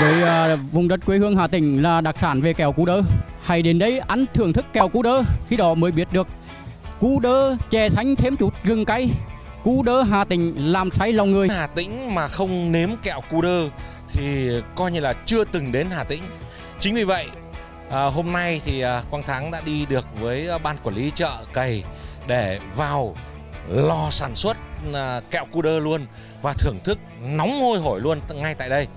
với vùng đất quê hương Hà Tĩnh là đặc sản về kẹo Cú Đơ. Hãy đến đây ăn thưởng thức kẹo Cú Đơ, khi đó mới biết được Cú Đơ chè xanh thêm chút gừng cay. Cú Đơ Hà Tĩnh làm say lòng người. Hà Tĩnh mà không nếm kẹo Cú Đơ thì coi như là chưa từng đến Hà Tĩnh. Chính vì vậy hôm nay thì Quang Thắng đã đi được với ban quản lý chợ Cày để vào lò sản xuất kẹo Cú Đơ luôn và thưởng thức nóng hôi hổi luôn ngay tại đây.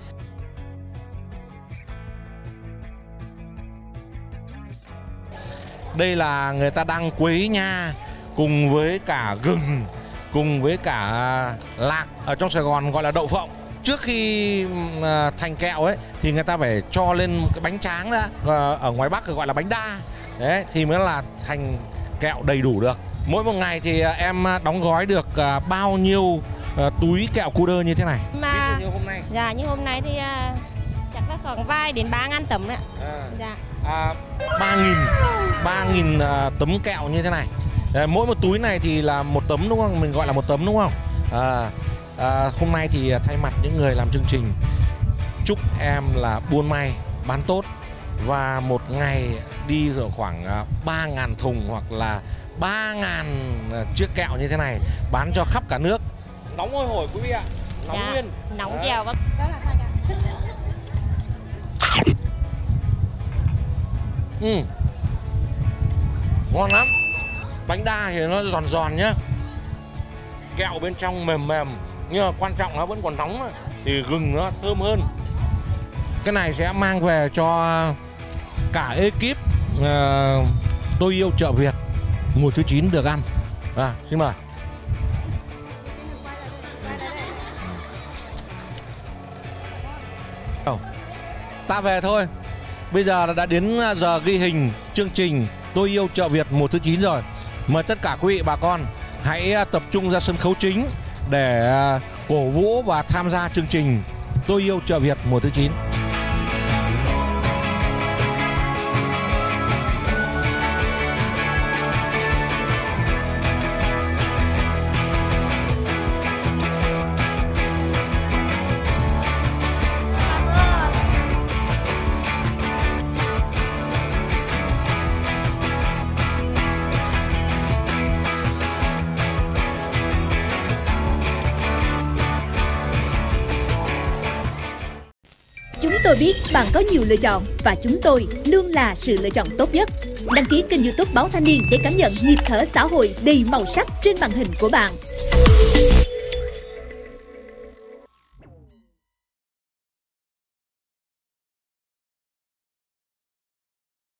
Đây là người ta đang quấy nha cùng với cả gừng, cùng với cả lạc, ở trong Sài Gòn gọi là đậu phộng. Trước khi thành kẹo ấy thì người ta phải cho lên cái bánh tráng đã, ở ngoài Bắc gọi là bánh đa. Đấy thì mới là thành kẹo đầy đủ được. Mỗi một ngày thì em đóng gói được bao nhiêu túi kẹo Cú Đơ như thế này? Mà như hôm nay. Dạ, như hôm nay thì chắc là khoảng vài đến 3.000 tấm ạ. Dạ. 3.000 tấm kẹo như thế này. Mỗi một túi này thì là một tấm đúng không? Mình gọi là một tấm đúng không? Hôm nay thì thay mặt những người làm chương trình chúc em là buôn may, bán tốt và một ngày đi khoảng 3.000 thùng hoặc là 3.000 chiếc kẹo như thế này bán cho khắp cả nước. Nóng hôi hổi quý vị ạ. Nóng Dạ, nguyên. nóng dẻo. Vâng. Ngon lắm. Bánh đa thì nó giòn giòn nhá, kẹo bên trong mềm mềm, nhưng mà quan trọng nó vẫn còn nóng thì gừng nó thơm hơn. Cái này sẽ mang về cho cả ekip Tôi Yêu Chợ Việt mùa thứ 9 được ăn. Xin mời. Ta về thôi. Bây giờ đã đến giờ ghi hình chương trình Tôi Yêu Chợ Việt mùa thứ 9 rồi. Mời tất cả quý vị bà con hãy tập trung ra sân khấu chính để cổ vũ và tham gia chương trình Tôi Yêu Chợ Việt mùa thứ 9. Chúng tôi biết bạn có nhiều lựa chọn và chúng tôi luôn là sự lựa chọn tốt nhất. Đăng ký kênh YouTube Báo Thanh Niên để cảm nhận nhịp thở xã hội đầy màu sắc trên màn hình của bạn.